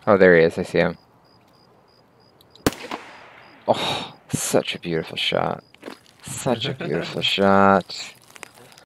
Oh, there he is. I see him. Oh, such a beautiful shot. Such a beautiful shot.